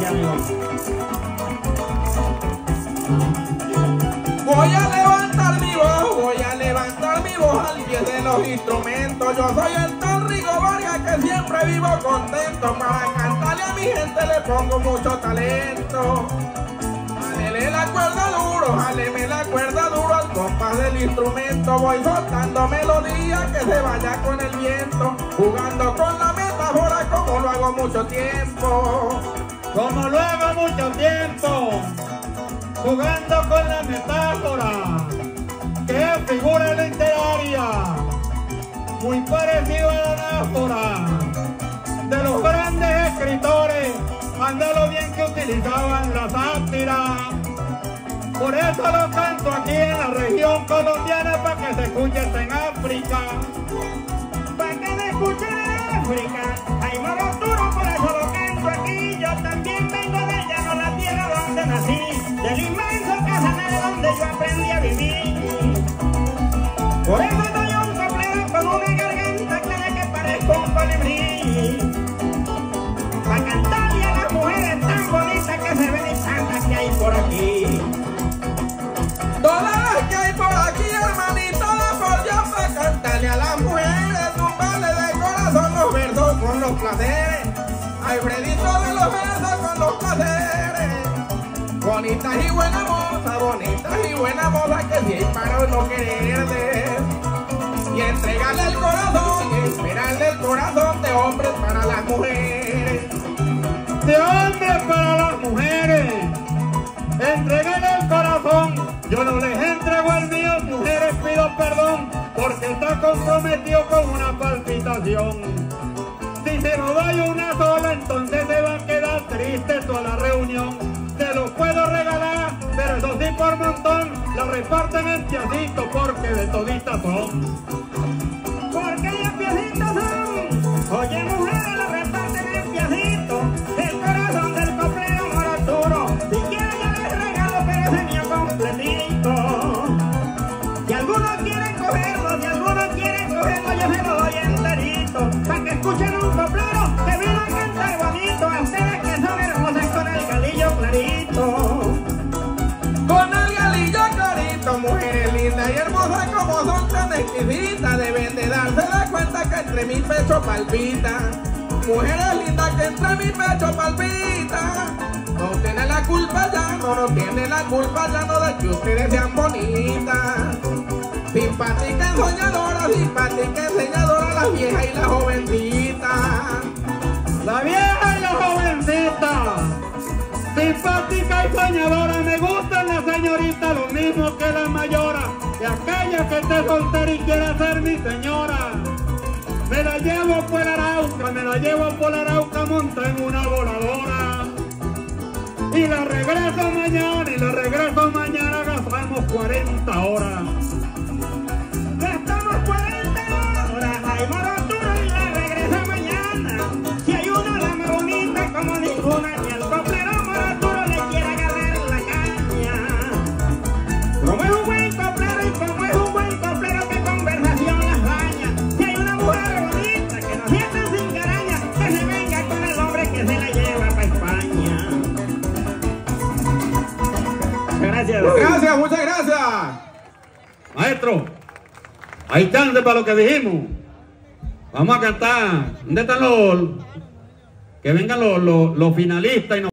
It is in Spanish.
amigo. Voy a levantar mi voz al pie de los instrumentos. Yo soy el tal Rigo Vargas que siempre vivo contento. Para cantarle a mi gente le pongo mucho talento. Jálele la cuerda duro, jáleme la cuerda duro al compás del instrumento. Voy soltando melodía que se vaya con el viento, jugando con la metáfora como lo hago mucho tiempo. Como lo hago mucho tiempo, jugando con la metáfora, que es figura literaria, muy parecido a la anáfora de los grandes escritores. Anda lo bien que utilizaban la sátira. Por eso lo canto aquí en la región colombiana, para que se escuche en África. Para que se escuche en África, hay más Arturo, por eso lo canto aquí. Yo también vengo de llano, la tierra donde nací, del inmenso Casanare donde yo aprendí a vivir. Por eso soy un coplero con una garganta clara que parezco un colibrí. Para cantarle a las mujeres tan bonitas que se ven y tantas que hay por aquí. Todas las que hay por aquí, hermanita, la por Dios, para cantarle a las mujeres, tumbarle de corazón los versos con los placeres. Alfredito de los versos con los placeres. Bonitas y buena moza, que si hay para no quererle. Y entregarle el corazón, y esperarle el corazón de hombres para las mujeres. De hombres para las mujeres, entregale el corazón. Yo no les entrego el mío, mujeres pido perdón, porque está comprometido con una palpitación. Si se lo doy una sola, entonces se va a quedar triste toda la reunión. Se los puedo regalar, pero eso sí por montón, la reparten en piacitos, porque de toditas son. Porque ellos piacitos son. Oye, mujeres, la reparten en piacitos. El corazón del coplero Moro Arturo. Si quieren yo les regalo, pero ese mío completito. Si algunos quieren cogerlo, yo se lo doy enterito. Para que escuchen un coplero que vino a cantar bonito. A ustedes que son hermosas con el galillo clarito. Con el galillo clarito, mujeres lindas y hermosas como son tan exquisitas, deben de darse la cuenta que entre mi pecho palpita. Mujeres lindas que entre mi pecho palpita. No tiene la culpa ya, no tiene la culpa ya, no de que ustedes sean bonitas. Simpática enseñadora, la vieja y la jovencita. La vieja y la jovencita, simpática y soñadora, me gustan las señoritas lo mismo que la mayora, y aquella que esté soltera y quiera ser mi señora. Me la llevo por Arauca, monta en una voladora. Y la regreso mañana, gastamos 40 horas. Gastamos 40 horas, hay Moro Arturo y la regresa mañana. Si hay una la más bonita como ninguna, ni el coplero Moro Arturo le quiere agarrar la caña. Como es un buen coplero y como es un buen coplero, que conversación las baña. Si hay una mujer bonita que no sienta sin caraña, que se venga con el hombre que se la lleva para España. Gracias. Gracias, muchas gracias. Maestro, hay chance para lo que dijimos. Vamos a cantar. ¿Dónde están que vengan los finalistas y nos